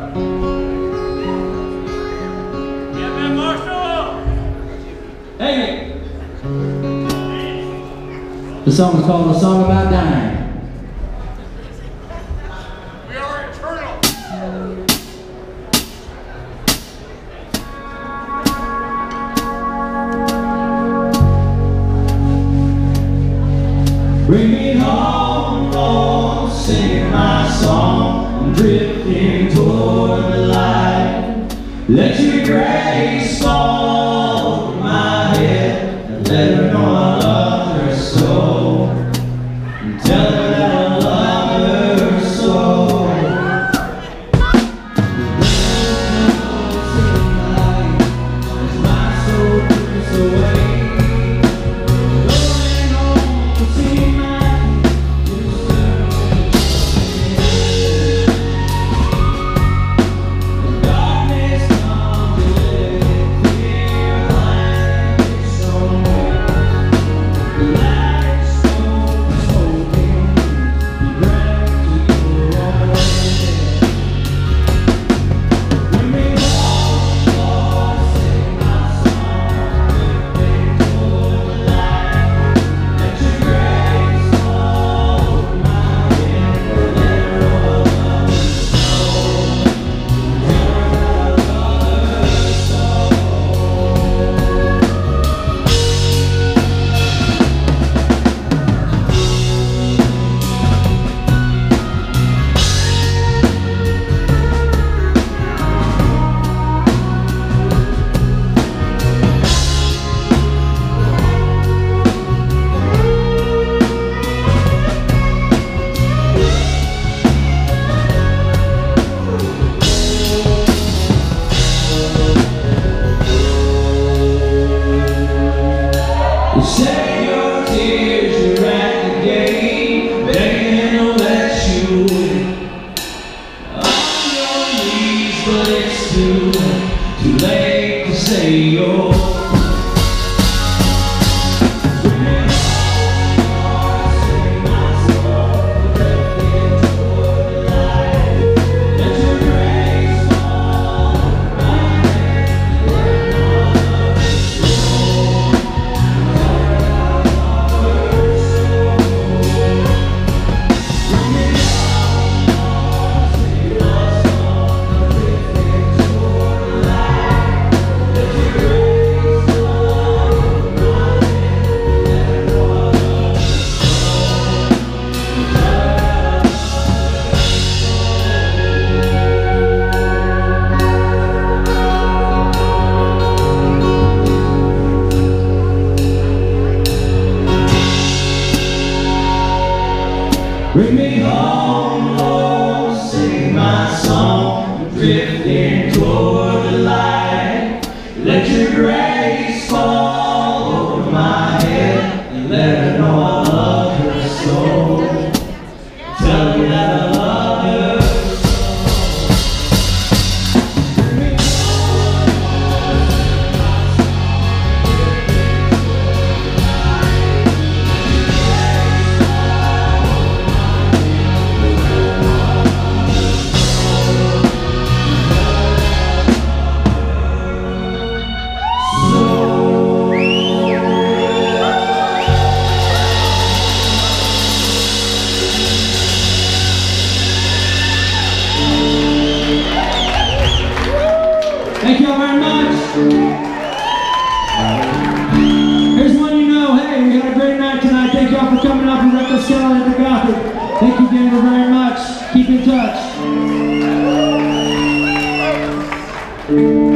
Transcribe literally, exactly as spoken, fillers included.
The song is called A Song About Dying. We are eternal. Bring me home, Lord, singing my song, drifting toward the light. Let your grace fall over my head, and let her know I love her so. Tell her that I love her so. As my soul drifts away, going home to see my the darkness comes to let it clear like it's so. The light smoke smoking, be ready to go away. Bring me home, Lord, sing my song, drifting toward the light. Let your grace fall over my head, let her know I love her so. Tell her that I love her so. You say your tears, you're at the gate, begging to let you in. On your knees, but it's too, too late to say your. Bring me home, sing my song, drifting toward the light. Let your grace fall over my head, let her know I love her so. Bring me home, Lord, sing my song, drifting toward the light. Let your grace fall over my head, and let her know I love her so. Tell her that I love her so. Bring me home, Lord, sing my song, drifting toward the light. Thank you all very much. Here's one you know. Hey, we had a great night tonight. Thank you all for coming up and Reckless Kelly at the Gothic. Thank you, Denver, very much. Keep in touch.